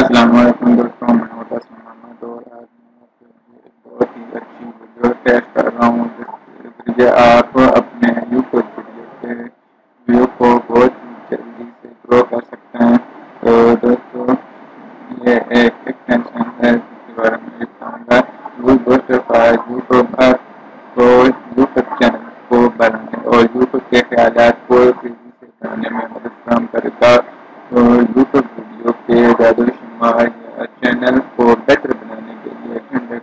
अस्सलाम वालेकुम दोस्तों, मैं हूं तस्लीम अहमद और आज मैं आपके लिए एक बहुत ही अच्छी वीडियो टेस्ट कर रहा हूं जिसके जरिए आप अपने यूट्यूब वीडियो के व्यू को बहुत जल्दी से ग्रो कर सकते हैं। तो दोस्तों, ये एक एक्सटेंशन है जिसके बारे में बताऊंगा। यूट्यूब पर यूट्यूब आपको यूट्यूब चैनल को बनाने और यूट्यूब के ख्यालात को तेजी से करने में मदद फराहम करेगा। तो यूट्यूब वीडियो के दादोशुमार या चैनल को बेहतर बनाने के लिए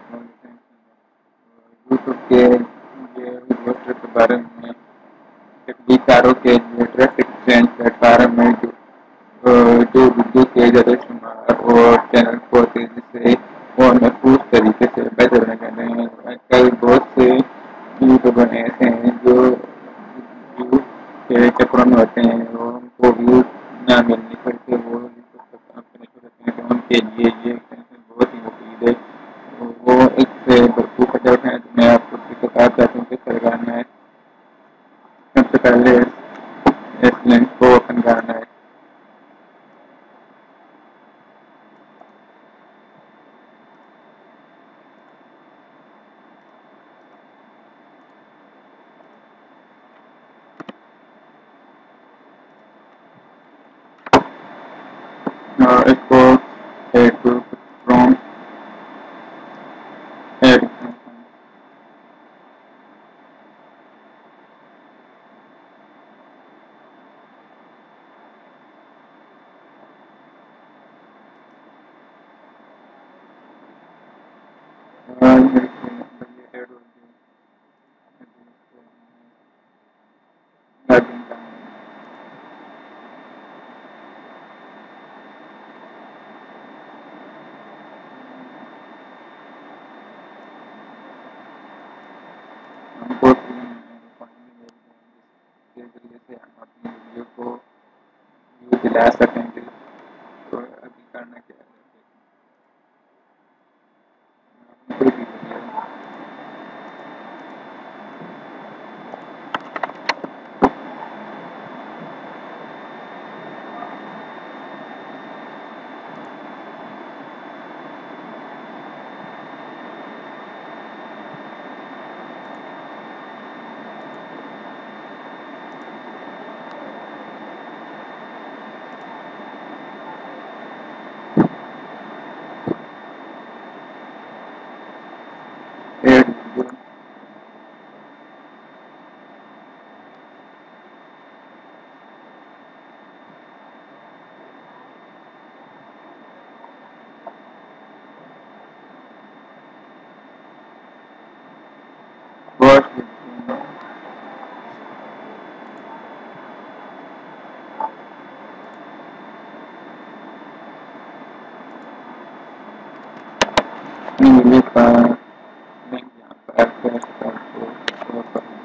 यूट्यूब के ये वीडियो के बारे में तकनीकारों के लिए ट्रैफिक चेंज प्लेटफार्म में जो वीडियो के दादोशुमार और चैनल को तेजी से और महफूज तरीके से बेहतर बनाने कर रहे हैं। आजकल बहुत से यूट्यूबर ऐसे हैं जो व्यू के चक्रों में होते हैं और उनको व्यू ना मिलने पर के वो यूट्यूब पर काम करने शुरू करते हैं। तो उनके लिए ये एक्सटेंशन बहुत ही मुफीद है। तो वो इससे भरपूर फायदा उठाएं। तो मैं आपको बताता हूँ किस तरह करना है। सबसे पहले इस लिंक को ओपन करना है। और इसको एक फ्रॉम एड हमको के जरिए से हम अपनी वीडियो को व्यू दिला सकेंगे। तो अभी करना क्या है, कोई भी video ad video watch video video का लिंक यहाँ पर पेस्ट करके शो कर दूँ।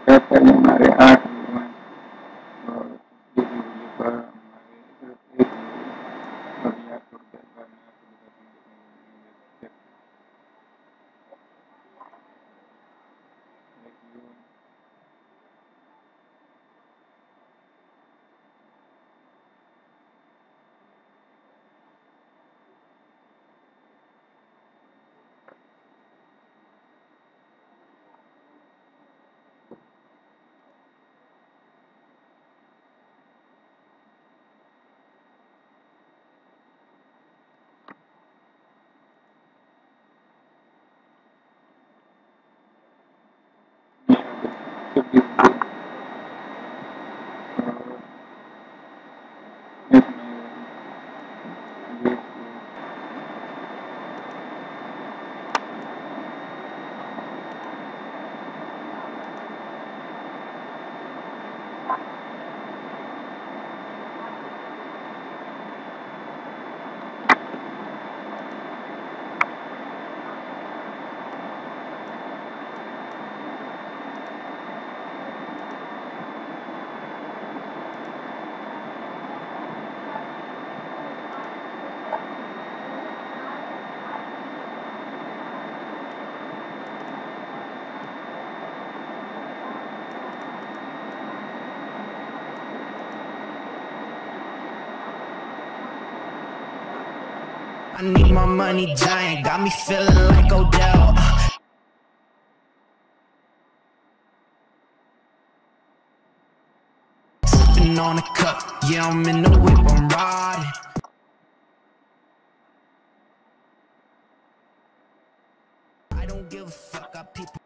पहले हमारे 8 व्यूज और दूसरी वीडियो पर हमारे सिर्फ 1 व्यू। अभी आप थोड़ी देर बाद मैं आपको दिखाता हूँ एक व्यू। छब्बीस और एक नए 20 I need my money giant, got me feeling like Odell. Sipping on a cup, yeah, I'm in the whip, I'm riding. I don't give a fuck, got people